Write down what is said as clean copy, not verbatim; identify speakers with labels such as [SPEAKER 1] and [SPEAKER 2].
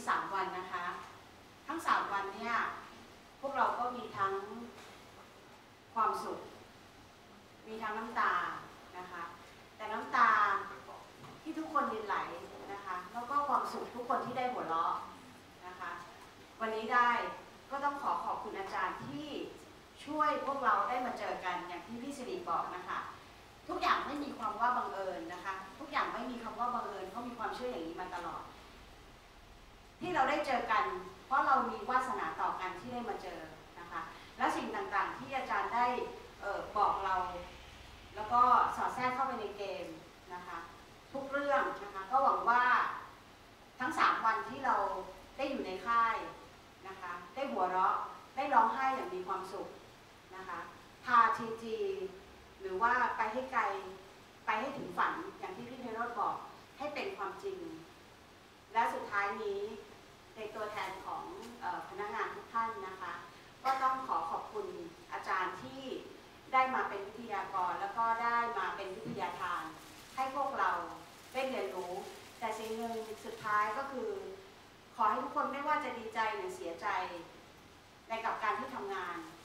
[SPEAKER 1] 3 วันนะคะทั้ง3 วันเนี่ยพวกเราก็มีทั้งความสุขมีทั้งน้ำตานะคะแต่น้ำตาที่ทุกคนรินไหลนะคะแล้วก็ความสุขทุกคนที่ได้หัวเราะนะคะวันนี้ได้ก็ต้องขอบคุณอาจารย์ที่ช่วยพวกเราได้มาเจอกันอย่างที่พี่สิริบอกนะคะทุกอย่างไม่มีความว่าบังเอิญนะคะทุกอย่างไม่มีคำว่าบังเอิญเขามีความเชื่ออย่างนี้มาตลอดที่เราได้เจอกันเพราะเรามีวาสนาต่อกันที่ได้มาเจอนะคะและสิ่งต่างๆที่อาจารย์ได้บอกเราแล้วก็สอดแทรกเข้าไปในเกมนะคะทุกเรื่องนะคะก็หวังว่าทั้ง3 วันที่เราได้อยู่ในค่ายนะคะได้หัวเราะได้ร้องไห้อย่างมีความสุขนะคะพาทีจีหรือว่าไปให้ไกลไปให้ถึงฝันอย่างที่พี่เทโรจน์บอกให้เป็นความจริงและสุดท้ายนี้ในตัวแทนของพนักงานทุกท่านนะคะก็ต้องขอบคุณอาจารย์ที่ได้มาเป็นวิทยากรแล้วก็ได้มาเป็นวิทยาทานให้พวกเราได้เรียนรู้แต่สิ่งหนึ่งสุดท้ายก็คือขอให้ทุกคนไม่ว่าจะดีใจหรือเสียใจในกับการที่ทำงาน